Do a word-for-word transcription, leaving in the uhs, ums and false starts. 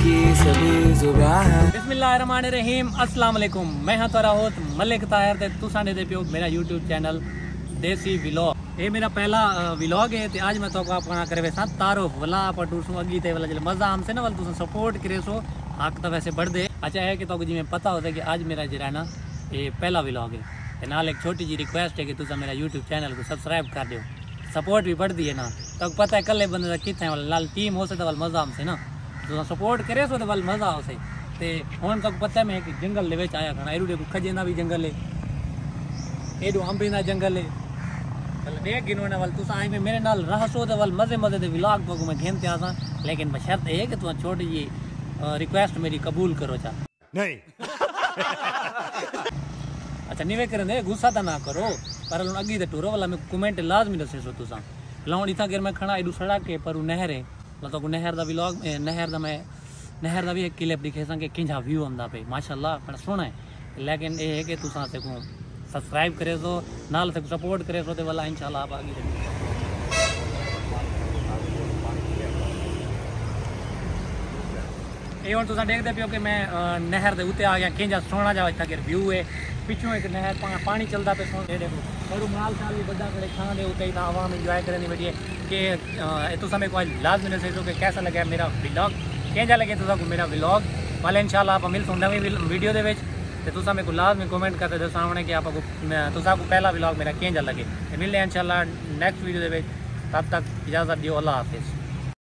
की सभी जुबान है। बिस्मिल्लाहिर्रहमानिर्रहीम, अस्सलाम वालेकुम। मैं हाँ तोरा होत मलिक ताहिर ते तुसा ने दे पियो मेरा यूट्यूब चैनल देसी व्लॉग। ये मेरा पहला व्लॉग है। आज मैं तो अपना करे वैसा तारुफ वाला पर टूसू अगी ते वाला जले मजा हमसे ना वाल तुसा सपोर्ट करे सो हक तो वैसे बढ़ दे। अच्छा है कि तो जिमें पता होता है कि आज मेरा जरा ना ये पहला व्लॉग है। नाल एक छोटी जी रिक्वेस्ट है कि तुसा मेरा यूट्यूब चैनल को सब्सक्राइब कर दो, सपोर्ट भी बढ़ती है ना। तो पता है कल बंदे कितने वाला लाल टीम हो सकता वाल मजा हमसे ना तुसा सपोर्ट करे सो तो वाल मजा हो से। ते हुन तक पता है मैं कि जंगल दे विच आया खड़ा एडू देखो खजेना भी जंगल है, एडू अंबी ना जंगल है। मतलब देख गिनोने वाल तुसा आई में मेरे नाल रह सो तो वाल मजे मजे दे व्लॉग तो मैं घेनते आसा, लेकिन बशर्त है कि तुम छोटी जी रिक्वेस्ट मेरी कबूल करो चा नहीं। अच्छा निवे करने गुस्सा तो ना करो पर अगी तो टूरो वाला मैं कमेंट लाजमी दसे सो तुसा लाउंड इतना गिर मैं खड़ा एडू सड़क के पर नहर है मतलब नहर दा व्लॉग नहर दा मैं नहर दा भी एक क्लिप दिखे सा कि किंजा व्यू आंदा पे माशाल्लाह बड़ा सोहना है। लेकिन ये है कि तुसा से को सब्सक्राइब करे सो नाल से सपोर्ट करे सो ते वाला इंशाल्लाह आप आगे ये हुन तुसा देखदे पियो कि मैं नहर दे उत्ते आ गया किंजा सोहना जा इतना गिर व्यू है। पिछू एक नहर पा, पानी चलता पे सोहना देखो बड़ू माल साल भी बड़ा खड़े खाना दे उते इतना आवाम एंजॉय करनी बैठी है कि तुसा मेरे को लाजमी से कि कैसा लगा मेरा व्लॉग क्या लगे तुसा को मेरा व्लॉग वाले इंशाल्लाह आप मिलते नवी वीडियो दे विच ते तुसा मेरे को लाजमी कमेंट करके दसो हमने कि आपको तुसा को पहला व्लॉग मेरा क्या लगे। मिलते हैं इंशाल्लाह नेक्स्ट वीडियो दे विच, तब तक इजाज़त दियो, अल्लाह हाफिज़।